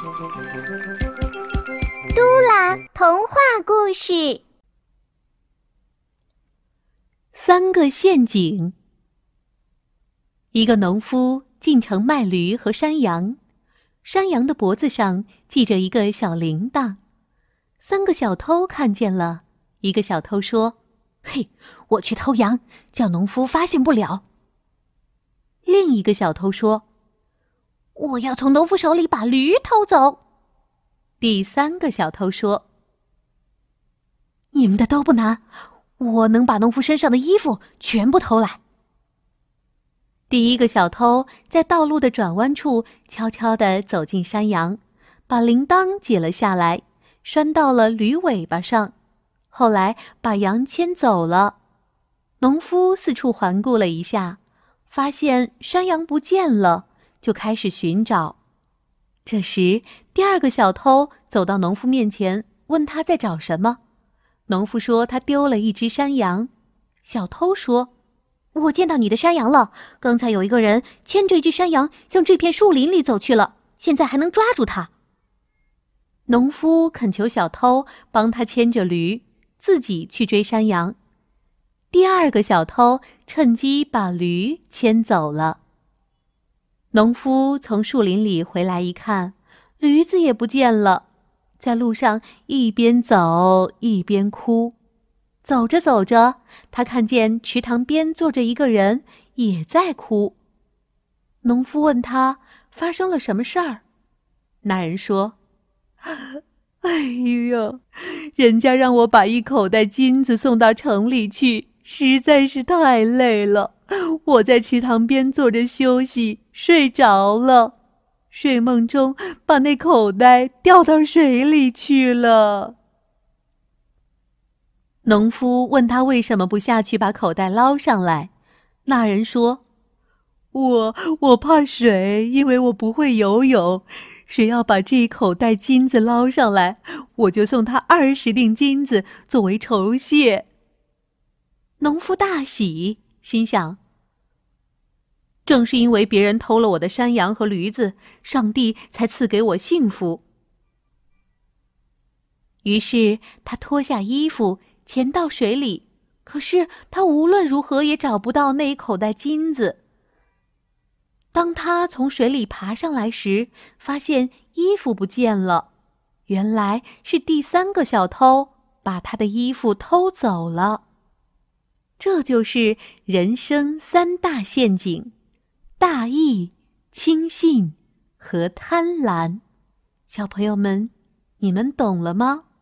嘟啦童话故事。 3个陷阱。一个农夫进城卖驴和山羊，山羊的脖子上系着一个小铃铛。3个小偷看见了，一个小偷说：“嘿，我去偷羊，叫农夫发现不了。”另一个小偷说：“我要从农夫手里把驴偷走。”第3个小偷说：“你们的都不难，我能把农夫身上的衣服全部偷来。”第1个小偷在道路的转弯处悄悄地走进山羊，把铃铛解了下来，拴到了驴尾巴上，后来把羊牵走了。农夫四处环顾了一下，发现山羊不见了，就开始寻找。这时，第2个小偷走到农夫面前，问他在找什么。农夫说他丢了一只山羊。小偷说：“我见到你的山羊了，刚才有一个人牵着一只山羊向这片树林里走去了，现在还能抓住他。”农夫恳求小偷帮他牵着驴，自己去追山羊。第2个小偷趁机把驴牵走了。农夫从树林里回来一看，驴子也不见了，在路上一边走一边哭。走着走着，他看见池塘边坐着一个人，也在哭。农夫问他发生了什么事儿，那人说：“哎呀，人家让我把一口袋金子送到城里去，实在是太累了。我在池塘边坐着休息，睡着了，睡梦中把那口袋掉到水里去了。”农夫问他为什么不下去把口袋捞上来，那人说：“我怕水，因为我不会游泳。谁要把这一口袋金子捞上来，我就送他20锭金子作为酬谢。”农夫大喜，心想：正是因为别人偷了我的山羊和驴子，上帝才赐给我幸福。于是他脱下衣服潜到水里，可是他无论如何也找不到那一口袋金子。当他从水里爬上来时，发现衣服不见了，原来是第3个小偷把他的衣服偷走了。这就是人生3大陷阱：大意、轻信和贪婪。小朋友们，你们懂了吗？